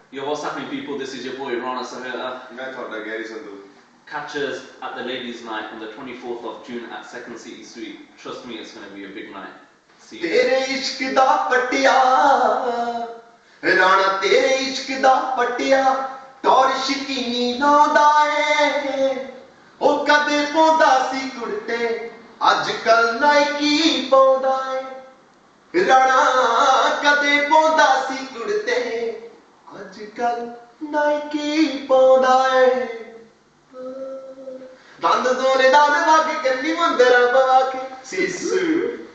Yo, what's happening, people? This is your boy Rana, Sahota. मैं थोड़ा Garry Sandhu. Catchers at the ladies' night on the 24th of June at Second City Suite. Trust me, it's going to be a big night. See you. तेरे इश्क दा पटिया राणा तेरे इश्क दा पटिया टौर शकीनी लांदा है ओ कदे पौंदा सी कुर्ते अजकल नाइकी पौंदा है राणा कदे पौंदा सी कुर्ते अजकल नाइकी पौंदा है दंद दोने दंद वाके कन्नी मंदरा पवा के सीसू